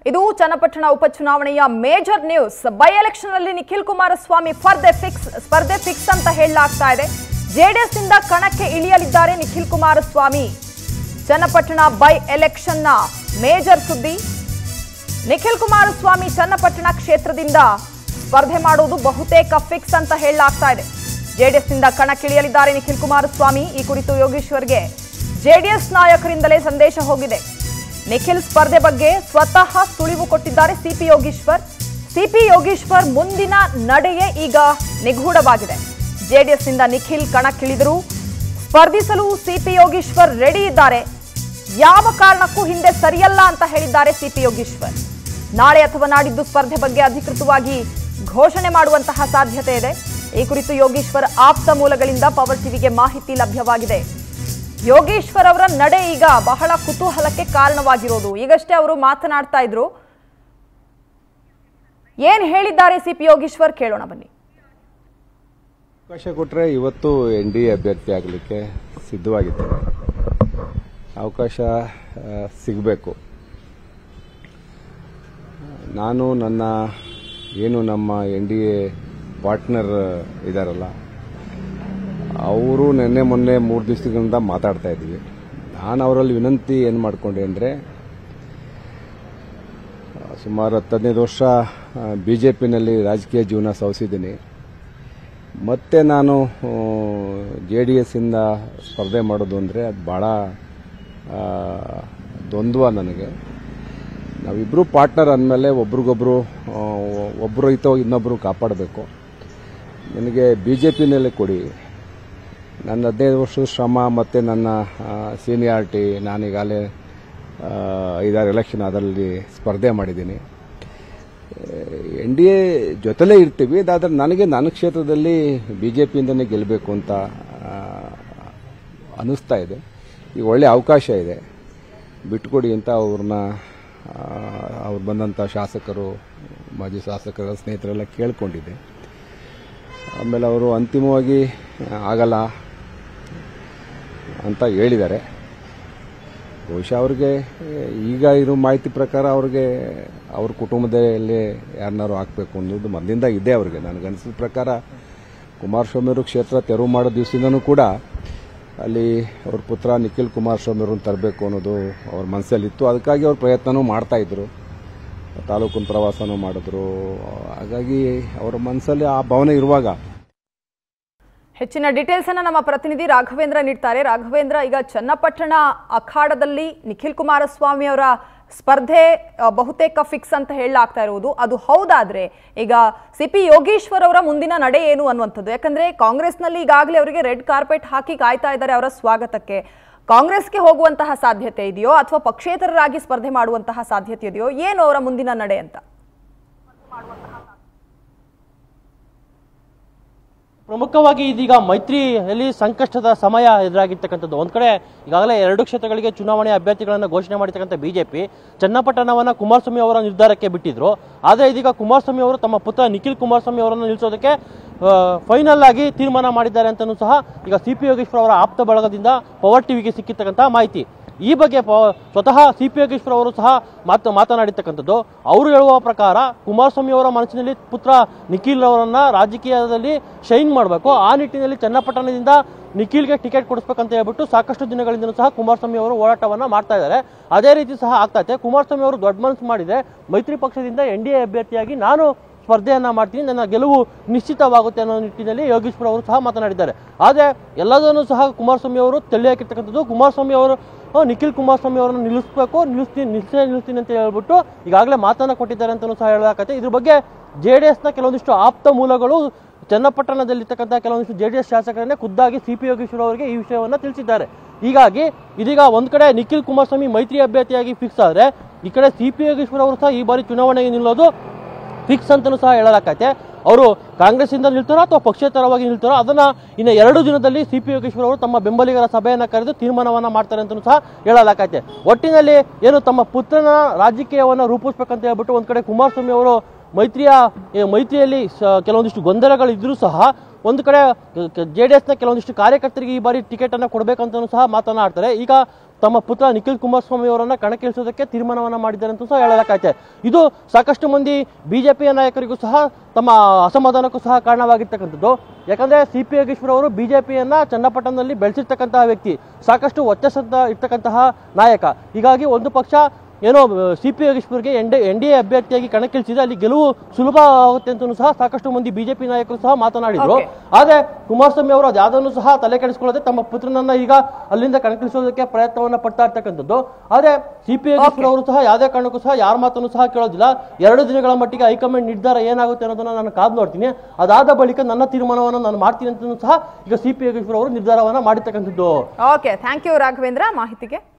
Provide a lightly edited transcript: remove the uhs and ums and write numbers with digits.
ಇದು ಚನ್ನಪಟ್ಟಣ ಉಪಚುನಾವಣೆಯ major news. By election ಅಲ್ಲಿ ನಿಖಿಲ್ ಕುಮಾರಸ್ವಾಮಿ ಸ್ಪರ್ಧೆ ಫಿಕ್ಸ್ ಅಂತ ಹೇಳಲಾಗ್ತಾ ಇದೆ. ಜೆಡಿಎಸ್ ನಿಂದ ಕಣಕ್ಕೆ ಇಳಿಯಲಿದ್ದಾರೆ ನಿಖಿಲ್ ಕುಮಾರಸ್ವಾಮಿ. ಚನ್ನಪಟ್ಟಣ ಬೈ ಎಲೆಕ್ಷನ್ ನ ಮೇಜರ್ ಸುದ್ದಿ. ನಿಖಿಲ್ ಕುಮಾರಸ್ವಾಮಿ ಚನ್ನಪಟ್ಟಣ ಕ್ಷೇತ್ರದಿಂದ ಸ್ಪರ್ಧೆ ಮಾಡುವುದು ಬಹುತೇಕ ಫಿಕ್ಸ್ ಅಂತ ಹೇಳಲಾಗ್ತಾ ಇದೆ. ಜೆಡಿಎಸ್ ನಿಂದ ಕಣಕ್ಕಿಳಿಯಲಿದ್ದಾರೆ ನಿಖಿಲ್ ಕುಮಾರಸ್ವಾಮಿ. ಈ ಕುರಿತು ಯೋಗೇಶ್ವರ್ಗೆ ಜೆಡಿಎಸ್ ನಾಯಕರಿಂದಲೇ ಸಂದೇಶ ಹೋಗಿದೆ. ನಿಖಿಲ್ ಸ್ಪರ್ಧೆ ಬಗ್ಗೆ ಸ್ವತಃ ಸುಳಿವು ಕೊಟ್ಟಿದ್ದಾರೆ ಸಿಪಿ ಯೋಗೇಶ್ವರ್ ಮುಂದಿನ ನಡೆಯೇ ಈಗ ನಿಗೂಢವಾಗಿದೆ. ಜೆಡಿಎಸ್ ನಿಂದ ನಿಖಿಲ್ ಕಣಕ್ಕಿಳಿದರೂ ಸ್ಪರ್ಧಿಸಲು ಸಿಪಿ ಯೋಗೇಶ್ವರ್ ರೆಡಿ ಇದ್ದಾರೆ. ಯಾವ ಕಾರಣಕ್ಕೂ ಹಿಂದೆ ಸರಿಯಲ್ಲ ಅಂತ ಹೇಳಿದ್ದಾರೆ ಸಿಪಿ ಯೋಗೇಶ್ವರ್. ನಾಳೆ ಅಥವಾ ನಾಡಿದ್ದು ಸ್ಪರ್ಧೆ ಬಗ್ಗೆ ಅಧಿಕೃತವಾಗಿ ಘೋಷಣೆ ಮಾಡುವಂತಹ ಸಾಧ್ಯತೆ ಇದೆ. ಈ ಕುರಿತು ಯೋಗೇಶ್ವರ್ ಆಪ್ತ ಮೂಲಗಳಿಂದ ಪವರ್ ಟಿವಿಗೆ ಮಾಹಿತಿ ಲಭ್ಯವಾಗಿದೆ. ಯೋಗೇಶ್ವರ್ ಅವರ ನಡೆ ಈಗ ಬಹಳ ಕುತೂಹಲಕ್ಕೆ ಕಾರಣವಾಗಿರೋದು. ಈಗಷ್ಟೇ ಅವರು ಮಾತನಾಡ್ತಾ ಇದ್ರು. ಏನ್ ಹೇಳಿದ್ದಾರೆ ಸಿಪಿ ಯೋಗೇಶ್ವರ್ ಕೇಳೋಣ ಬನ್ನಿ. ಅವಕಾಶ ಕೊಟ್ಟರೆ ಇವತ್ತು NDA ಅಭ್ಯರ್ಥಿ ಆಗಲಿಕ್ಕೆ ಸಿದ್ಧವಾಗಿದ್ದಾರೆ. ಅವಕಾಶ ಸಿಗಬೇಕು. ನಾನು ನಮ್ಮ NDA ಪಾರ್ಟ್ನರ್ ಇದ್ದಾರಲ್ಲ, ಅವರು ಮೊನ್ನೆ 3 ದಿವಸಗಳಿಂದ ಮಾತಾಡ್ತಾ ಇದ್ದೀವಿ. ನಾನು ಅವರಲ್ಲಿ ವಿನಂತಿ ಏನು ಮಾಡಿಕೊಂಡೆ ಅಂದರೆ, ಸುಮಾರು 10-15 ವರ್ಷ BJPನಲ್ಲಿ ರಾಜಕೀಯ ಜೀವನ ಸವಿಸಿದ್ದೀನಿ. ಮತ್ತೆ ನಾನು JDS ಇಂದ ಸ್ಪರ್ಧೆ ಮಾಡೋದು ಅಂದರೆ ಅದು ಭಾಳ ದ್ವಂದ್ವ ನನಗೆ. ನಾವಿಬ್ಬರು ಪಾರ್ಟ್ನರ್ ಅಂದಮೇಲೆ ಒಬ್ರಿಗೊಬ್ರು ಒಬ್ಬರು ರೈತ ಇನ್ನೊಬ್ಬರು ಕಾಪಾಡಬೇಕು. ನನಗೆ BJPನಲ್ಲೇ ಕೊಡಿ. ನನ್ನ 15 ವರ್ಷದ ಶ್ರಮ ಮತ್ತು ನನ್ನ ಸೀನಿಯಾರಿಟಿ, ನಾನೀಗಾಗಲೇ 5-6 ಎಲೆಕ್ಷನ್ ಅದರಲ್ಲಿ ಸ್ಪರ್ಧೆ ಮಾಡಿದ್ದೀನಿ. NDA ಜೊತೆಲೇ ಇರ್ತೀವಿ. ಅದಾದ್ರೆ ನನ್ನ ಕ್ಷೇತ್ರದಲ್ಲಿ BJPಯಿಂದನೇ ಗೆಲ್ಲಬೇಕು ಅಂತ ಅನ್ನಿಸ್ತಾ ಇದೆ. ಈಗ ಒಳ್ಳೆ ಅವಕಾಶ ಇದೆ, ಬಿಟ್ಕೊಡಿ ಅಂತ ಅವ್ರು ಬಂದಂಥ ಶಾಸಕರು, ಮಾಜಿ ಶಾಸಕರ ಸ್ನೇಹಿತರೆಲ್ಲ ಕೇಳ್ಕೊಂಡಿದ್ದೆ. ಆಮೇಲೆ ಅವರು ಅಂತಿಮವಾಗಿ ಆಗಲ್ಲ ಅಂತ ಹೇಳಿದ್ದಾರೆ. ಬಹುಶಃ ಅವ್ರಿಗೆ ಈಗ ಇರೋ ಮಾಹಿತಿ ಪ್ರಕಾರ ಅವ್ರ ಕುಟುಂಬದಲ್ಲೇ ಯಾರನ್ನಾರು ಹಾಕಬೇಕು ಅನ್ನೋದು ಮೊದಲಿಂದ ಇದೆ ಅವ್ರಿಗೆ. ನನಗನ್ಸಿದ ಪ್ರಕಾರ ಕುಮಾರಸ್ವಾಮಿ ಅವರು ಕ್ಷೇತ್ರ ತೆರವು ಮಾಡೋ ದಿವಸದಿಂದನೂ ಕೂಡ ಅಲ್ಲಿ ಅವ್ರ ಪುತ್ರ ನಿಖಿಲ್ ಕುಮಾರಸ್ವಾಮಿ ಅವ್ರನ್ನ ತರಬೇಕು ಅನ್ನೋದು ಅವ್ರ ಮನಸ್ಸಲ್ಲಿತ್ತು. ಅದಕ್ಕಾಗಿ ಅವ್ರು ಪ್ರಯತ್ನನೂ ಮಾಡ್ತಾ ಇದ್ರು, ತಾಲೂಕಿನ ಪ್ರವಾಸನೂ ಮಾಡಿದ್ರು. ಹಾಗಾಗಿ ಅವರ ಮನಸ್ಸಲ್ಲಿ ಆ ಭಾವನೆ ಇರುವಾಗ ಹೆಚ್ಚಿನ ಡೀಟೇಲ್ಸ್ ಅನ್ನ ನಮ್ಮ ಪ್ರತಿನಿಧಿ ರಾಘವೇಂದ್ರ ನೀಡ್ತಾರೆ. ರಾಘವೇಂದ್ರ, ಈಗ ಚನ್ನಪಟ್ಟಣ ಅಖಾಡದಲ್ಲಿ ನಿಖಿಲ್ ಕುಮಾರಸ್ವಾಮಿ ಅವರ ಸ್ಪರ್ಧೆ ಬಹುತೇಕ ಫಿಕ್ಸ್ ಅಂತ ಹೇಳಲಾಗ್ತಾ ಇರುವುದು, ಅದು ಹೌದಾದ್ರೆ ಈಗ ಸಿಪಿ ಯೋಗೇಶ್ವರ್ ಅವರ ಮುಂದಿನ ನಡೆ ಏನು ಅನ್ನುವಂಥದ್ದು? ಯಾಕಂದ್ರೆ ಕಾಂಗ್ರೆಸ್ನಲ್ಲಿ ಈಗಾಗಲೇ ಅವರಿಗೆ ರೆಡ್ ಕಾರ್ಪೆಟ್ ಹಾಕಿ ಕಾಯ್ತಾ ಇದ್ದಾರೆ ಅವರ ಸ್ವಾಗತಕ್ಕೆ. ಕಾಂಗ್ರೆಸ್ಗೆ ಹೋಗುವಂತಹ ಸಾಧ್ಯತೆ ಇದೆಯೋ ಅಥವಾ ಪಕ್ಷೇತರರಾಗಿ ಸ್ಪರ್ಧೆ ಮಾಡುವಂತಹ ಸಾಧ್ಯತೆ ಇದೆಯೋ? ಏನು ಅವರ ಮುಂದಿನ ನಡೆ ಅಂತ? ಪ್ರಮುಖವಾಗಿ ಇದೀಗ ಮೈತ್ರಿಯಲ್ಲಿ ಸಂಕಷ್ಟದ ಸಮಯ ಎದುರಾಗಿರ್ತಕ್ಕಂಥದ್ದು. ಒಂದ್ ಕಡೆ ಈಗಾಗಲೇ 2 ಕ್ಷೇತ್ರಗಳಿಗೆ ಚುನಾವಣೆ ಅಭ್ಯರ್ಥಿಗಳನ್ನು ಘೋಷಣೆ ಮಾಡಿರ್ತಕ್ಕಂಥ BJP ಚನ್ನಪಟ್ಟಣವನ್ನ ಕುಮಾರಸ್ವಾಮಿ ಅವರ ನಿರ್ಧಾರಕ್ಕೆ ಬಿಟ್ಟಿದ್ರು. ಆದರೆ ಇದೀಗ ಕುಮಾರಸ್ವಾಮಿ ಅವರು ತಮ್ಮ ಪುತ್ರ ನಿಖಿಲ್ ಕುಮಾರಸ್ವಾಮಿ ಅವರನ್ನು ನಿಲ್ಲಿಸೋದಕ್ಕೆ ಫೈನಲ್ ಆಗಿ ತೀರ್ಮಾನ ಮಾಡಿದ್ದಾರೆ ಅಂತಲೂ ಸಹ ಈಗ ಸಿಪಿ ಯೋಗೇಶ್ವರ್ ಅವರ ಆಪ್ತ ಬಳಗದಿಂದ ಪವರ್ ಟಿವಿಗೆ ಸಿಕ್ಕಿರ್ತಕ್ಕಂಥ ಮಾಹಿತಿ. ಈ ಬಗ್ಗೆ ಸ್ವತಃ ಸಿಪಿ ಯೋಗೇಶ್ವರ್ ಅವರು ಸಹ ಮಾತನಾಡಿರ್ತಕ್ಕಂಥದ್ದು. ಅವರು ಹೇಳುವ ಪ್ರಕಾರ ಕುಮಾರಸ್ವಾಮಿ ಅವರ ಮನಸ್ಸಿನಲ್ಲಿ ಪುತ್ರ ನಿಖಿಲ್ ಅವರನ್ನ ರಾಜಕೀಯದಲ್ಲಿ ಶೈನ್ ಮಾಡಬೇಕು, ಆ ನಿಟ್ಟಿನಲ್ಲಿ ಚನ್ನಪಟ್ಟಣದಿಂದ ನಿಖಿಲ್ಗೆ ಟಿಕೆಟ್ ಕೊಡಿಸ್ಬೇಕಂತ ಹೇಳ್ಬಿಟ್ಟು ಸಾಕಷ್ಟು ದಿನಗಳಿಂದಲೂ ಸಹ ಕುಮಾರಸ್ವಾಮಿ ಅವರು ಹೋರಾಟವನ್ನ ಮಾಡ್ತಾ ಇದ್ದಾರೆ. ಅದೇ ರೀತಿ ಸಹ ಆಗ್ತಾ ಇದೆ. ಕುಮಾರಸ್ವಾಮಿ ಅವರು ದೊಡ್ಡ ಮನಸ್ಸು ಮಾಡಿದ್ರೆ ಮೈತ್ರಿ ಪಕ್ಷದಿಂದ NDA ಅಭ್ಯರ್ಥಿಯಾಗಿ ನಾನು ಸ್ಪರ್ಧೆಯನ್ನ ಮಾಡ್ತೀನಿ, ನನ್ನ ಗೆಲುವು ನಿಶ್ಚಿತವಾಗುತ್ತೆ ಅನ್ನೋ ನಿಟ್ಟಿನಲ್ಲಿ ಯೋಗೇಶ್ವರ್ ಅವರು ಸಹ ಮಾತನಾಡಿದ್ದಾರೆ. ಆದರೆ ಎಲ್ಲದನ್ನು ಸಹ ಕುಮಾರಸ್ವಾಮಿ ಅವರು ತಳ್ಳಿ ಹಾಕಿರ್ತಕ್ಕಂಥದ್ದು. ಕುಮಾರಸ್ವಾಮಿ ಅವರು ನಿಖಿಲ್ ಕುಮಾರಸ್ವಾಮಿ ಅವರನ್ನು ನಿಲ್ಲಿಸ್ತೀನಿ ಅಂತ ಹೇಳ್ಬಿಟ್ಟು ಈಗಾಗಲೇ ಮಾತನ್ನ ಕೊಟ್ಟಿದ್ದಾರೆ ಅಂತಲೂ ಸಹ ಹೇಳಲಾಗತ್ತೆ. ಇದ್ರ ಬಗ್ಗೆ JDSನ ಕೆಲವೊಂದಿಷ್ಟು ಆಪ್ತ ಮೂಲಗಳು ಚನ್ನಪಟ್ಟಣದಲ್ಲಿರ್ತಕ್ಕಂಥ ಕೆಲವೊಂದಿಷ್ಟು JDS ಶಾಸಕರನ್ನೇ ಖುದ್ದಾಗಿ ಸಿಪಿ ಯೋಗೇಶ್ವರ್ ಅವರಿಗೆ ಈ ವಿಷಯವನ್ನ ತಿಳಿಸಿದ್ದಾರೆ. ಹೀಗಾಗಿ ಇದೀಗ ಒಂದ್ ಕಡೆ ನಿಖಿಲ್ ಕುಮಾರಸ್ವಾಮಿ ಮೈತ್ರಿ ಅಭ್ಯರ್ಥಿಯಾಗಿ ಫಿಕ್ಸ್ ಆದ್ರೆ, ಈ ಕಡೆ ಸಿಪಿ ಯೋಗೇಶ್ವರ್ ಅವರು ಸಹ ಈ ಬಾರಿ ಚುನಾವಣೆಗೆ ನಿಲ್ಲೋದು ಫಿಕ್ಸ್ ಅಂತಲೂ ಸಹ ಹೇಳಲಾಗತ್ತೆ. ಅವರು ಕಾಂಗ್ರೆಸ್ ಇಂದ ನಿಲ್ತಾರೋ ಅಥವಾ ಪಕ್ಷೇತರವಾಗಿ ನಿಲ್ತಾರೋ ಅದನ್ನ ಇನ್ನು 2 ದಿನದಲ್ಲಿ ಸಿಪಿ ಯೋಗೇಶ್ವರ್ ಅವರು ತಮ್ಮ ಬೆಂಬಲಿಗರ ಸಭೆಯನ್ನ ಕರೆದು ತೀರ್ಮಾನವನ್ನ ಮಾಡ್ತಾರೆ ಅಂತಲೂ ಸಹ ಹೇಳಲಾಗತ್ತೆ. ಒಟ್ಟಿನಲ್ಲಿ ಏನು ತಮ್ಮ ಪುತ್ರನ ರಾಜಕೀಯವನ್ನ ರೂಪಿಸಬೇಕಂತ ಹೇಳ್ಬಿಟ್ಟು ಒಂದ್ ಕಡೆ ಕುಮಾರಸ್ವಾಮಿ ಅವರು ಮೈತ್ರಿಯಲ್ಲಿ ಕೆಲವೊಂದಿಷ್ಟು ಗೊಂದಲಗಳಿದ್ರೂ ಸಹ ಒಂದು ಕಡೆ JDSನ ಕೆಲವೊಂದಿಷ್ಟು ಕಾರ್ಯಕರ್ತರಿಗೆ ಈ ಬಾರಿ ಟಿಕೆಟ್ ಅನ್ನ ಕೊಡಬೇಕಂತ ಸಹ ಮಾತನಾಡ್ತಾರೆ. ಈಗ ತಮ್ಮ ಪುತ್ರ ನಿಖಿಲ್ ಕುಮಾರಸ್ವಾಮಿ ಅವರನ್ನ ಕಣಕ್ಕಿಳಿಸೋದಕ್ಕೆ ತೀರ್ಮಾನವನ್ನ ಮಾಡಿದ್ದಾರೆ ಅಂತ ಸಹ ಹೇಳಲಾಗೈತೆ. ಇದು ಸಾಕಷ್ಟು ಮಂದಿ ಬಿಜೆಪಿಯ ನಾಯಕರಿಗೂ ಸಹ ತಮ್ಮ ಅಸಮಾಧಾನಕ್ಕೂ ಸಹ ಕಾರಣವಾಗಿರ್ತಕ್ಕಂಥದ್ದು. ಯಾಕಂದ್ರೆ CP ಯೋಗೇಶ್ವರ್ ಅವರು ಬಿಜೆಪಿಯನ್ನ ಚನ್ನಪಟ್ಟಣದಲ್ಲಿ ಬೆಳೆಸಿರ್ತಕ್ಕಂತಹ ವ್ಯಕ್ತಿ, ಸಾಕಷ್ಟು ವರ್ಚಸ್ಸು ಇರ್ತಕ್ಕಂತಹ ನಾಯಕ. ಹೀಗಾಗಿ ಒಂದು ಪಕ್ಷ ಏನೋ CP ಯೋಗೇಶ್ವರ್ಗೆ NDA ಅಭ್ಯರ್ಥಿಯಾಗಿ ಕಣಕ್ಕಿಳಿಸಿದೆ, ಅಲ್ಲಿ ಗೆಲುವು ಸುಲಭ ಆಗುತ್ತೆ ಅಂತ ಸಹ ಸಾಕಷ್ಟು ಮಂದಿ ಬಿಜೆಪಿ ನಾಯಕರು ಸಹ ಮಾತನಾಡಿದ್ರು. ಆದ್ರೆ ಕುಮಾರಸ್ವಾಮಿ ಅವರು ಅದ್ಯಾವುದನ್ನು ಸಹ ತಲೆ ಕೆಡಿಸಿಕೊಳ್ಳದೆ ತಮ್ಮ ಪುತ್ರನನ್ನ ಈಗ ಅಲ್ಲಿಂದ ಕಣಕ್ಕಿಳಿಸೋದಕ್ಕೆ ಪ್ರಯತ್ನವನ್ನ ಪಡ್ತಾ ಇರ್ತಕ್ಕಂಥದ್ದು. ಆದ್ರೆ CP ಯೋಗೇಶ್ವರ್ ಅವರು ಸಹ ಯಾವುದೇ ಕಾರಣಕ್ಕೂ ಸಹ ಯಾರ ಮಾತನ್ನು ಸಹ ಕೇಳೋದಿಲ್ಲ. 2 ದಿನಗಳ ಮಟ್ಟಿಗೆ ಹೈಕಮಾಂಡ್ ನಿರ್ಧಾರ ಏನಾಗುತ್ತೆ ಅನ್ನೋದನ್ನ ನಾನು ಕಾದು ನೋಡ್ತೀನಿ. ಅದಾದ ಬಳಿಕ ನನ್ನ ತೀರ್ಮಾನವನ್ನು ನಾನು ಮಾಡ್ತೀನಿ ಅಂತ ಸಹ ಈಗ CP ಯೋಗೇಶ್ವರ್ ಅವರು ನಿರ್ಧಾರವನ್ನ ಮಾಡಿರ್ತಕ್ಕಂಥದ್ದು. ಓಕೆ, ಥ್ಯಾಂಕ್ ಯು ರಾಘವೇಂದ್ರ ಮಾಹಿತಿಗೆ.